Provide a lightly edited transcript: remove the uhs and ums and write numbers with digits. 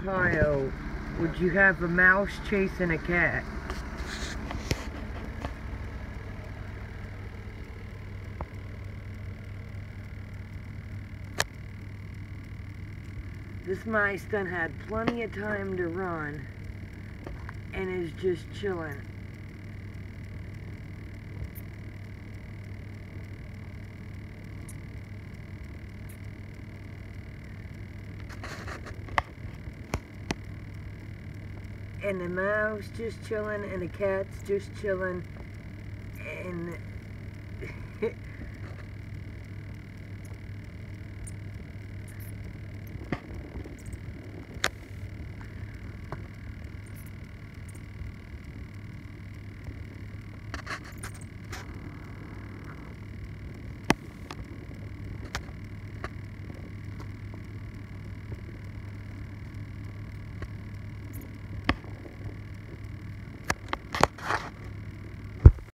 Ohio, would you have a mouse chasing a cat? This mice done had plenty of time to run and is just chilling. And the mouse just chilling and the cat's just chilling, and